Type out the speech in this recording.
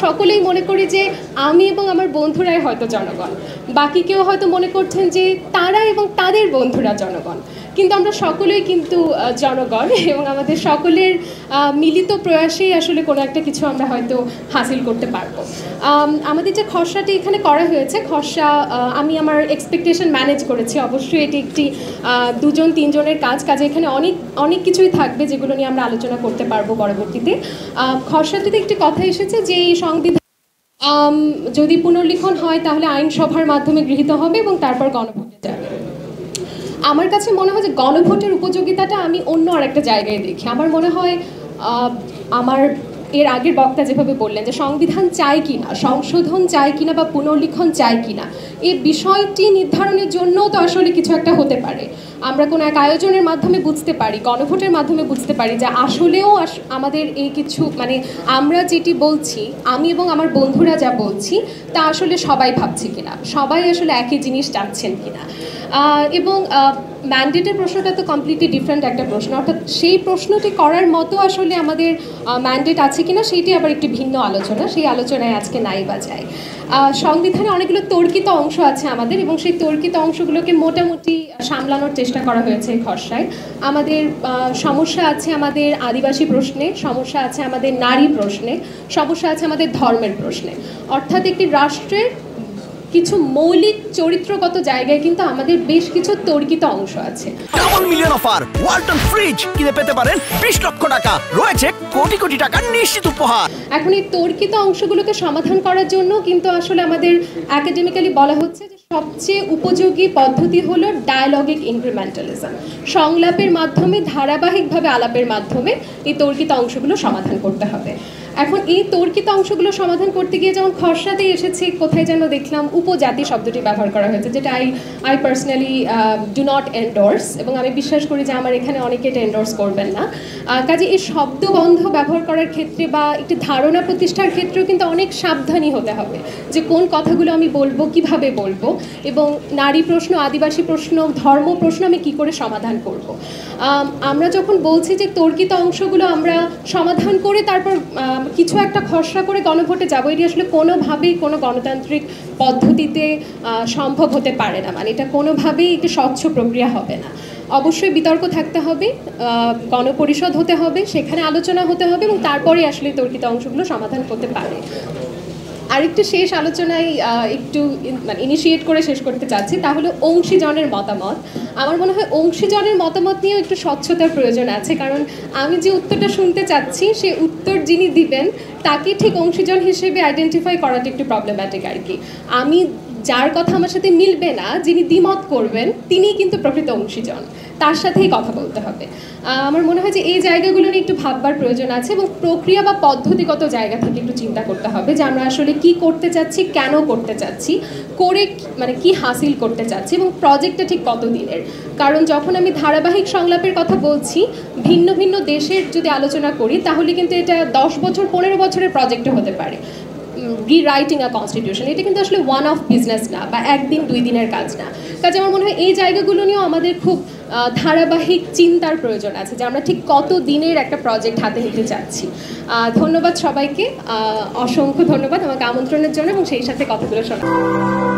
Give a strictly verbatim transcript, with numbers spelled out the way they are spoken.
সকলেই মনে করি যে আমি এবং আমার বন্ধুরাই হয়তো জনগণ, বাকি কেউ হয়তো মনে করছেন যে তারা এবং তাদের বন্ধুরা জনগণ, কিন্তু আমরা সকলেই কিন্তু জনগণ এবং আমাদের সকলের মিলিত প্রয়াসেই আসলে কোনো একটা কিছু আমরা হয়তো হাসিল করতে পারবো। আমাদের যে খসড়াটি এখানে করা হয়েছে, খসড়া আমি আমার এক্সপেকটেশন ম্যানেজ করেছি। অবশ্যই এটি একটি দুজন তিনজনের কাজ, কাজে এখানে অনেক অনেক কিছুই থাকবে যেগুলো নিয়ে আমরা আলোচনা করতে পারবো পরবর্তীতে। খসড়াটিতে একটি কথা এসেছে যে এই সংবিধান যদি পুনর্লিখন হয় তাহলে আইনসভার মাধ্যমে গৃহীত হবে এবং তারপর গণভোটে যাবে। আমার কাছে মনে হয় যে গণভোটের উপযোগিতাটা আমি অন্য আরেকটা জায়গায় দেখি। আমার মনে হয় আমার এর আগের বক্তা যেভাবে বললেন যে সংবিধান চাই কিনা, সংশোধন চাই কিনা বা পুনর্লিখন চাই কিনা, এই বিষয়টি নির্ধারণের জন্যও তো আসলে কিছু একটা হতে পারে। আমরা কোনো এক আয়োজনের মাধ্যমে বুঝতে পারি, গণভোটের মাধ্যমে বুঝতে পারি যে আসলেও আমাদের এই কিছু মানে আমরা যেটি বলছি, আমি এবং আমার বন্ধুরা যা বলছি তা আসলে সবাই ভাবছি কিনা, সবাই আসলে একই জিনিস চাচ্ছেন কিনা। এবং ম্যান্ডেটের প্রশ্নটা তো কমপ্লিটলি ডিফারেন্ট একটা প্রশ্ন, অর্থাৎ সেই প্রশ্নটি করার মতো আসলে আমাদের ম্যান্ডেট আছে কিনা সেইটি আবার একটি ভিন্ন আলোচনা, সেই আলোচনায় আজকে নাই বা যায়। সংবিধানে অনেকগুলো তর্কিত অংশ আছে আমাদের এবং সেই তর্কিত অংশগুলোকে মোটামুটি সামলানোর চেষ্টা করা হয়েছে এই খসড়ায়। আমাদের সমস্যা আছে আমাদের আদিবাসী প্রশ্নে, সমস্যা আছে আমাদের নারী প্রশ্নে, সমস্যা আছে আমাদের ধর্মের প্রশ্নে। অর্থাৎ একটি রাষ্ট্রের কিছু মৌলিক চরিত্রগত জায়গায় কিন্তু আমাদের বেশ কিছু তর্কিত অংশ আছে। Double million offer Walton fridge কিনে পেতে পারেন বিশ লক্ষ টাকা, রয়েছে কোটি কোটি টাকার নিশ্চিত উপহার। এখন এই তর্কিত অংশগুলোকে সমাধান করার জন্য কিন্তু আসলে আমাদের একাডেমিক্যালি বলা হচ্ছে যে সবচেয়ে উপযোগী পদ্ধতি হলো ডায়ালগিক ইনক্রিমেন্টালিজম, সংলাপের মাধ্যমে ধারাবাহিকভাবে আলাপের মাধ্যমে এই তর্কিত অংশগুলো সমাধান করতে হবে। এখন এই তর্কিত অংশগুলো সমাধান করতে গিয়ে যেমন খসড়াতে এসেছে কোথায় যেন দেখলাম উপজাতি শব্দটি ব্যবহার করা হয়েছে, যেটা I I personally do not endorse, এবং আমি বিশ্বাস করি যে আমার এখানে অনেকে এটা এন্ডোর্স করবেন না। কাজে এই শব্দবন্ধ ব্যবহার করার ক্ষেত্রে বা একটি ধারণা প্রতিষ্ঠার ক্ষেত্রেও কিন্তু অনেক সাবধানী হতে হবে যে কোন কথাগুলো আমি বলবো, কিভাবে বলবো, এবং নারী প্রশ্ন, আদিবাসী প্রশ্ন, ধর্ম প্রশ্ন আমি কি করে সমাধান করব। আমরা যখন বলছি যে তর্কিত অংশগুলো আমরা সমাধান করে তারপর কিছু একটা খসড়া করে গণভোটে যাবো, এটি আসলে কোনোভাবেই কোনো গণতান্ত্রিক পদ্ধতিতে সম্ভব হতে পারে না। মানে এটা কোনোভাবেই একটি স্বচ্ছ প্রক্রিয়া হবে না। অবশ্যই বিতর্ক থাকতে হবে, গণপরিষদ হতে হবে, সেখানে আলোচনা হতে হবে এবং তারপরে আসলে তর্কিত অংশগুলো সমাধান করতে পারে। আরেকটু শেষ আলোচনায় একটু মানে ইনিশিয়েট করে শেষ করতে চাচ্ছি, তাহলে অংশীজনের মতামত। আমার মনে হয় অংশীজনের মতামত নিয়েও একটু স্বচ্ছতার প্রয়োজন আছে, কারণ আমি যে উত্তরটা শুনতে চাচ্ছি সে উত্তর যিনি দিবেন তাকে ঠিক অংশীজন হিসেবে আইডেন্টিফাই করাটা একটু প্রবলেম্যাটিক আর কি। আমি যার কথা আমার সাথে মিলবে না, যিনি দ্বিমত করবেন তিনিই কিন্তু প্রকৃত অংশীজন, তার সাথেই কথা বলতে হবে। আমার মনে হয় যে এই জায়গাগুলো নিয়ে একটু ভাববার প্রয়োজন আছে এবং প্রক্রিয়া বা পদ্ধতিগত জায়গা থেকে একটু চিন্তা করতে হবে যে আমরা আসলে কি করতে চাচ্ছি, কেন করতে চাচ্ছি, করে মানে কি হাসিল করতে চাচ্ছি এবং প্রজেক্টটা ঠিক কত দিনের। কারণ যখন আমি ধারাবাহিক সংলাপের কথা বলছি, ভিন্ন ভিন্ন দেশের যদি আলোচনা করি তাহলে কিন্তু এটা দশ বছর পনেরো বছরের প্রজেক্টও হতে পারে। রিরাইটিং আ কনস্টিটিউশন এটা কিন্তু আসলে ওয়ান অফ বিজনেস না বা একদিন দুই দিনের কাজ না। কাজে আমার মনে হয় এই জায়গাগুলো নিয়েও আমাদের খুব ধারাবাহিক চিন্তার প্রয়োজন আছে যে আমরা ঠিক কত দিনের একটা প্রজেক্ট হাতে নিতে চাচ্ছি। ধন্যবাদ সবাইকে, অসংখ্য ধন্যবাদ আমাকে আমন্ত্রণের জন্য এবং সেই সাথে কথাগুলো শোনা।